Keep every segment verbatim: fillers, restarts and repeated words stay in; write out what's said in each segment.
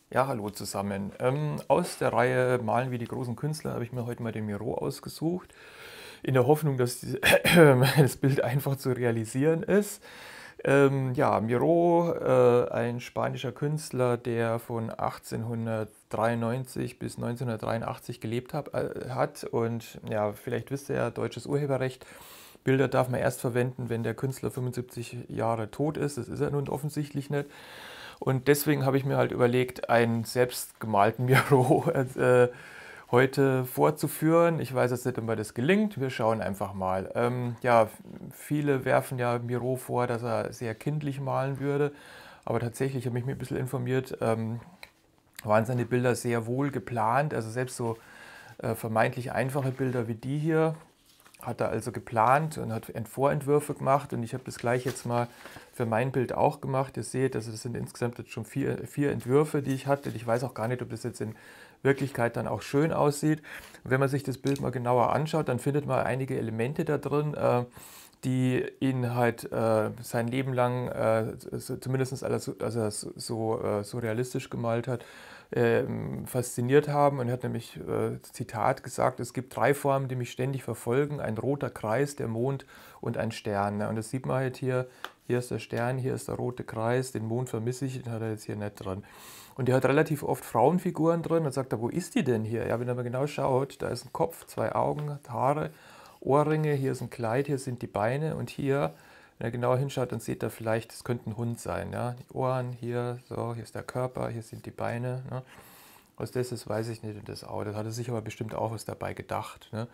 Ja, hallo zusammen. Ähm, aus der Reihe Malen wie die großen Künstler habe ich mir heute mal den Miro ausgesucht, in der Hoffnung, dass die, das Bild einfach zu realisieren ist. Ähm, ja, Miro, äh, ein spanischer Künstler, der von achtzehnhundertdreiundneunzig bis neunzehnhundertdreiundachtzig gelebt hab, äh, hat. Und ja, vielleicht wisst ihr ja, deutsches Urheberrecht. Bilder darf man erst verwenden, wenn der Künstler fünfundsiebzig Jahre tot ist. Das ist er nun offensichtlich nicht. Und deswegen habe ich mir halt überlegt, einen selbstgemalten Miro äh, heute vorzuführen. Ich weiß jetzt nicht, ob mir das gelingt. Wir schauen einfach mal. Ähm, ja, viele werfen ja Miro vor, dass er sehr kindlich malen würde. Aber tatsächlich habe ich mich ein bisschen informiert, ähm, waren seine Bilder sehr wohl geplant. Also selbst so äh, vermeintlich einfache Bilder wie die hier hat er also geplant und hat Vorentwürfe gemacht, und ich habe das gleich jetzt mal für mein Bild auch gemacht. Ihr seht, also das sind insgesamt jetzt schon vier, vier Entwürfe, die ich hatte. Ich weiß auch gar nicht, ob das jetzt in Wirklichkeit dann auch schön aussieht. Und wenn man sich das Bild mal genauer anschaut, dann findet man einige Elemente da drin, äh, die ihn halt äh, sein Leben lang, äh, so, zumindest als er so, so, äh, so realistisch gemalt hat, äh, fasziniert haben. Und er hat nämlich, äh, Zitat, gesagt: Es gibt drei Formen, die mich ständig verfolgen: ein roter Kreis, der Mond und ein Stern. Und das sieht man halt hier. Hier ist der Stern, hier ist der rote Kreis, den Mond vermisse ich, den hat er jetzt hier nicht drin. Und er hat relativ oft Frauenfiguren drin. Und sagt er, wo ist die denn hier? Ja, wenn er mal genau schaut, da ist ein Kopf, zwei Augen, Haare, Ohrringe, hier ist ein Kleid, hier sind die Beine, und hier, wenn er genauer hinschaut, dann seht ihr vielleicht, es könnte ein Hund sein. Ja? Die Ohren, hier, so, hier ist der Körper, hier sind die Beine. Ne? Was das ist, weiß ich nicht, und das Auge. Das hat er sich aber bestimmt auch was dabei gedacht. Ne?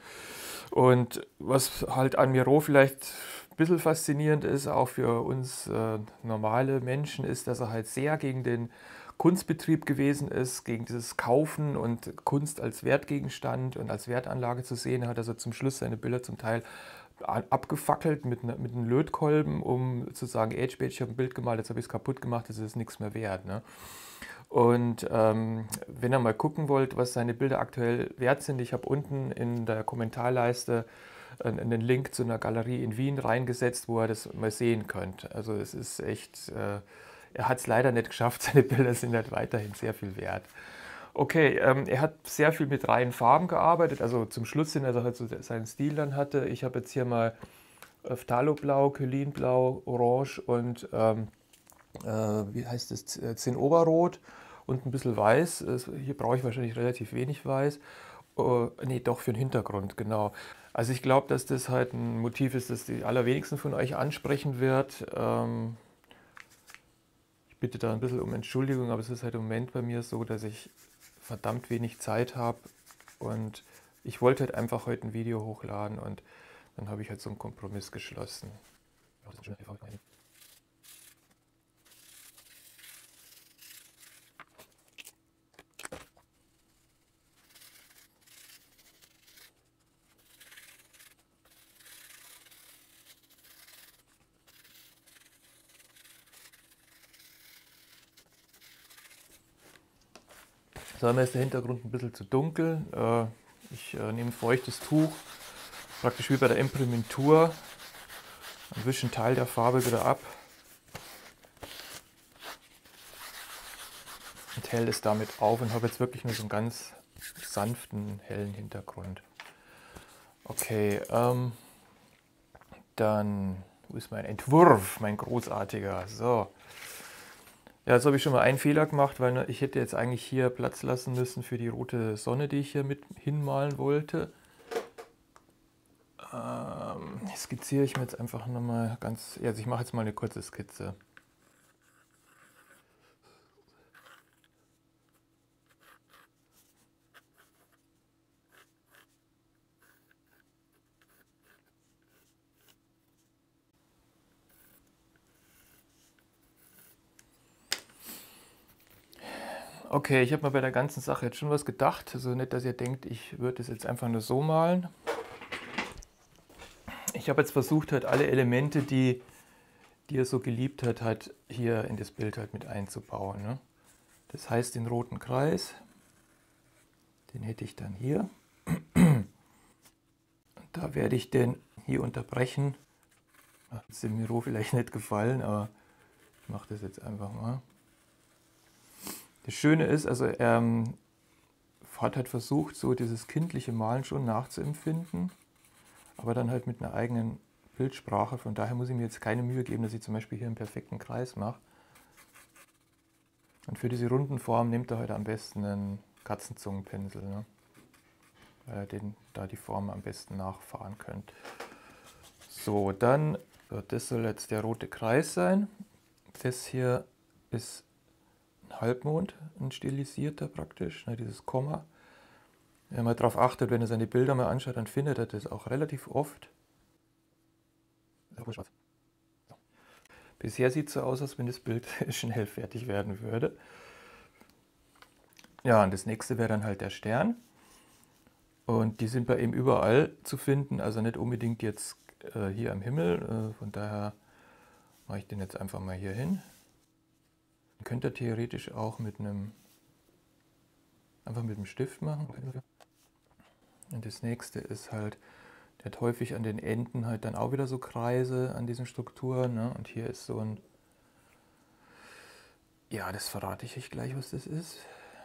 Und was halt an Miro vielleicht ein bisschen faszinierend ist, auch für uns äh, normale Menschen, ist, dass er halt sehr gegen den Kunstbetrieb gewesen ist, gegen dieses Kaufen und Kunst als Wertgegenstand und als Wertanlage zu sehen. Er hat also zum Schluss seine Bilder zum Teil abgefackelt mit, ne, mit einem Lötkolben, um zu sagen, ey, spät, ich habe ein Bild gemalt, jetzt habe ich es kaputt gemacht, das ist nichts mehr wert. Ne? Und ähm, wenn ihr mal gucken wollt, was seine Bilder aktuell wert sind, ich habe unten in der Kommentarleiste einen Link zu einer Galerie in Wien reingesetzt, wo ihr das mal sehen könnt. Also es ist echt, äh, er hat es leider nicht geschafft, seine Bilder sind halt weiterhin sehr viel wert. Okay, ähm, er hat sehr viel mit reinen Farben gearbeitet, also zum Schluss hin, also halt so seinen Stil dann hatte. Ich habe jetzt hier mal Phthaloblau, Kylinblau, Orange und ähm, äh, wie heißt es, Zinnoberrot und ein bisschen Weiß. Hier brauche ich wahrscheinlich relativ wenig Weiß. Uh, nee, doch, für den Hintergrund, genau. Also ich glaube, dass das halt ein Motiv ist, das die allerwenigsten von euch ansprechen wird. Ähm, ich bitte da ein bisschen um Entschuldigung, aber es ist halt im Moment bei mir so, dass ich verdammt wenig Zeit habe, und ich wollte halt einfach heute ein Video hochladen, und dann habe ich halt so einen Kompromiss geschlossen. Ja, das ist schön, so, mir ist der Hintergrund ein bisschen zu dunkel. Ich nehme ein feuchtes Tuch, praktisch wie bei der Imprimentur, und wische einen Teil der Farbe wieder ab und helle es damit auf, und habe jetzt wirklich nur so einen ganz sanften, hellen Hintergrund. Okay, ähm, dann, wo ist mein Entwurf, mein großartiger? So. Ja, jetzt habe ich schon mal einen Fehler gemacht, weil ich hätte jetzt eigentlich hier Platz lassen müssen für die rote Sonne, die ich hier mit hinmalen wollte. Ähm, skizziere ich mir jetzt einfach nochmal ganz, also ich mache jetzt mal eine kurze Skizze. Okay, ich habe mir bei der ganzen Sache jetzt schon was gedacht. Also nicht, dass ihr denkt, ich würde es jetzt einfach nur so malen. Ich habe jetzt versucht, halt alle Elemente, die, die er so geliebt hat, halt hier in das Bild halt mit einzubauen. Ne? Das heißt, den roten Kreis, den hätte ich dann hier. Da werde ich den hier unterbrechen. Hat es dem Miro vielleicht nicht gefallen, aber ich mache das jetzt einfach mal. Das Schöne ist, also er ähm, hat halt versucht, so dieses kindliche Malen schon nachzuempfinden, aber dann halt mit einer eigenen Bildsprache. Von daher muss ich mir jetzt keine Mühe geben, dass ich zum Beispiel hier einen perfekten Kreis mache. Und für diese runden Form nimmt er heute am besten einen Katzenzungenpinsel, ne? Weil ihr den, da die Form am besten nachfahren könnt. So, dann, so, das soll jetzt der rote Kreis sein. Das hier ist ein Halbmond, ein stilisierter praktisch, ne, dieses Komma. Wenn man darauf achtet, wenn er seine Bilder mal anschaut, dann findet er das auch relativ oft. So. Bisher sieht es so aus, als wenn das Bild schnell fertig werden würde. Ja, und das nächste wäre dann halt der Stern. Und die sind bei ihm überall zu finden, also nicht unbedingt jetzt äh, hier am Himmel. Äh, von daher mache ich den jetzt einfach mal hier hin. Den könnt ihr theoretisch auch mit einem, einfach mit einem Stift machen. Und das nächste ist halt, der hat häufig an den Enden halt dann auch wieder so Kreise an diesen Strukturen. Ne? Und hier ist so ein, ja, das verrate ich euch gleich, was das ist.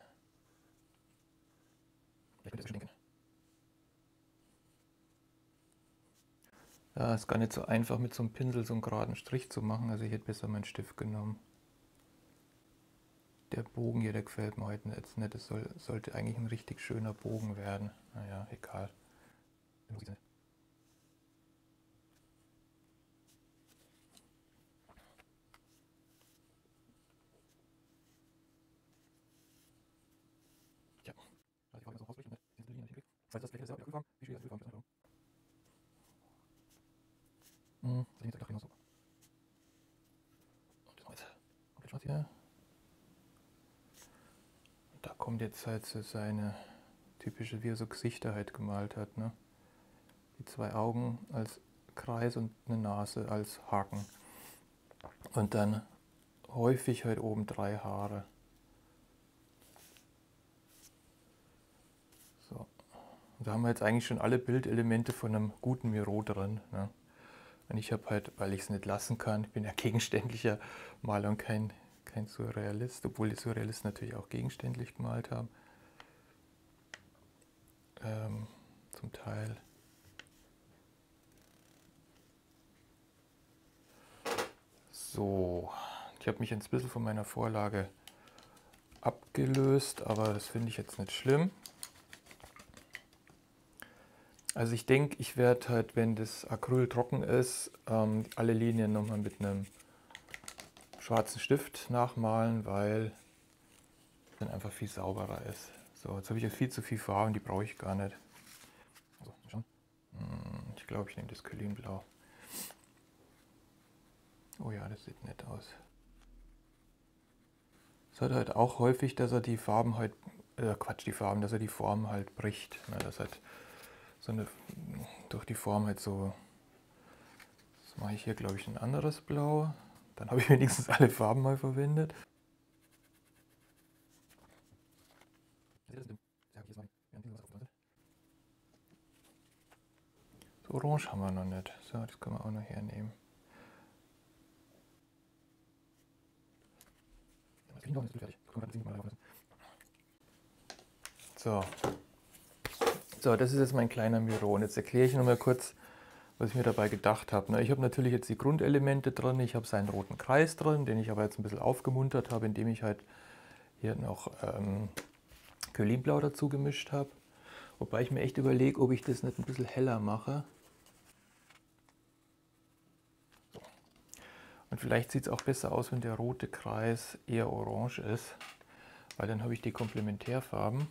Ja, ist gar nicht so einfach mit so einem Pinsel so einen geraden Strich zu machen, also ich hätte besser meinen Stift genommen. Der Bogen hier, der gefällt mir heute jetzt nicht, das soll, sollte eigentlich ein richtig schöner Bogen werden. Naja, egal. Ja, also ich wollte das auch ausrichten, ne? Diese Linie nicht weg. Falls das vielleicht ist ja auch wie schwierig das Ölfarben ist. Hm, das ist jetzt genauso. Und das noch jetzt komplett schwarz hier. Und da kommt jetzt halt so seine typische, wie er so Gesichter halt gemalt hat, ne? Die zwei Augen als Kreis und eine Nase als Haken. Und dann häufig halt oben drei Haare. So. Und da haben wir jetzt eigentlich schon alle Bildelemente von einem guten Miro drin, ne? Und ich habe halt, weil ich es nicht lassen kann, ich bin ja gegenständlicher Maler und kein, kein Surrealist, obwohl die Surrealisten natürlich auch gegenständlich gemalt haben. Ähm, zum Teil. So, ich habe mich jetzt ein bisschen von meiner Vorlage abgelöst, aber das finde ich jetzt nicht schlimm. Also ich denke, ich werde halt, wenn das Acryl trocken ist, ähm, alle Linien nochmal mit einem schwarzen Stift nachmalen, weil dann einfach viel sauberer ist. So, jetzt habe ich jetzt viel zu viel Farben, die brauche ich gar nicht. Also, schon. Ich glaube, ich nehme das Kühlinblau. Oh ja, das sieht nett aus. Es hat halt auch häufig, dass er die Farben halt, äh, Quatsch, die Farben, dass er die Form halt bricht. Ne, dass halt so eine, durch die Form halt so, das mache ich hier, glaube ich, ein anderes Blau. Dann habe ich wenigstens alle Farben mal verwendet. So orange haben wir noch nicht. So, das können wir auch noch hernehmen. So. So, das ist jetzt mein kleiner Miro. Und jetzt erkläre ich noch mal kurz, was ich mir dabei gedacht habe. Ich habe natürlich jetzt die Grundelemente drin. Ich habe seinen roten Kreis drin, den ich aber jetzt ein bisschen aufgemuntert habe, indem ich halt hier noch ähm, Kühlinblau dazu gemischt habe. Wobei ich mir echt überlege, ob ich das nicht ein bisschen heller mache. So. Und vielleicht sieht es auch besser aus, wenn der rote Kreis eher orange ist, weil dann habe ich die Komplementärfarben.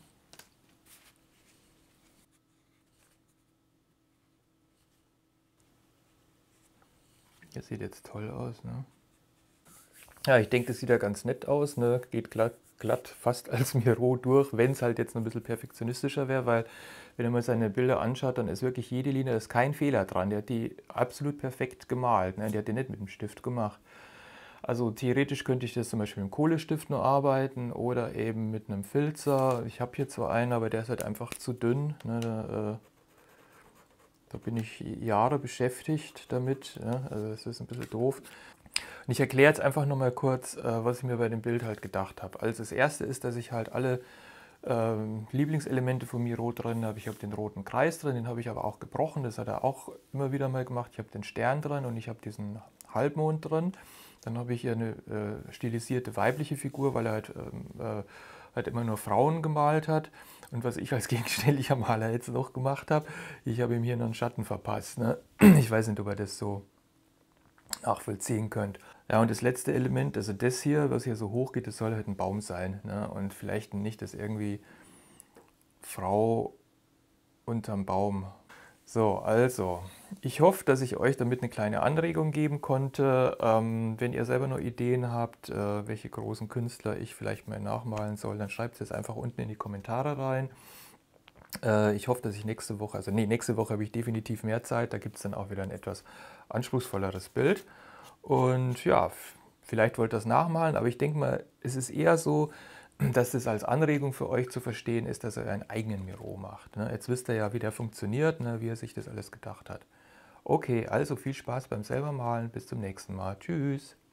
Das sieht jetzt toll aus, ne? Ja, ich denke, das sieht ja ganz nett aus, ne? Geht glatt, glatt fast als Miro durch, wenn es halt jetzt noch ein bisschen perfektionistischer wäre, weil wenn ihr mal seine Bilder anschaut, dann ist wirklich jede Linie, da ist kein Fehler dran. Der hat die absolut perfekt gemalt, ne? Der hat die nicht mit dem Stift gemacht. Also theoretisch könnte ich das zum Beispiel mit einem Kohlestift nur arbeiten oder eben mit einem Filzer. Ich habe hier zwar einen, aber der ist halt einfach zu dünn, ne? Da, äh, da bin ich Jahre beschäftigt damit, ja? Also das ist ein bisschen doof. Und ich erkläre jetzt einfach nochmal kurz, äh, was ich mir bei dem Bild halt gedacht habe. Also das erste ist, dass ich halt alle ähm, Lieblingselemente von Miro drin habe. Ich habe den roten Kreis drin, den habe ich aber auch gebrochen, das hat er auch immer wieder mal gemacht. Ich habe den Stern drin und ich habe diesen Halbmond drin. Dann habe ich hier eine äh, stilisierte weibliche Figur, weil er halt, ähm, äh, halt immer nur Frauen gemalt hat. Und was ich als gegenständlicher Maler jetzt noch gemacht habe, ich habe ihm hier noch einen Schatten verpasst. Ne? Ich weiß nicht, ob ihr das so nachvollziehen könnt. Ja, und das letzte Element, also das hier, was hier so hoch geht, das soll halt ein Baum sein. Ne? Und vielleicht nicht, dass irgendwie Frau unterm Baum. So, also, ich hoffe, dass ich euch damit eine kleine Anregung geben konnte. Ähm, wenn ihr selber noch Ideen habt, äh, welche großen Künstler ich vielleicht mal nachmalen soll, dann schreibt es einfach unten in die Kommentare rein. Äh, ich hoffe, dass ich nächste Woche, also nee, nächste Woche habe ich definitiv mehr Zeit, da gibt es dann auch wieder ein etwas anspruchsvolleres Bild. Und ja, vielleicht wollt ihr das nachmalen, aber ich denke mal, es ist eher so, dass das als Anregung für euch zu verstehen ist, dass er einen eigenen Miro macht. Ne? Jetzt wisst ihr ja, wie der funktioniert, ne? Wie er sich das alles gedacht hat. Okay, also viel Spaß beim selber malen. Bis zum nächsten Mal. Tschüss.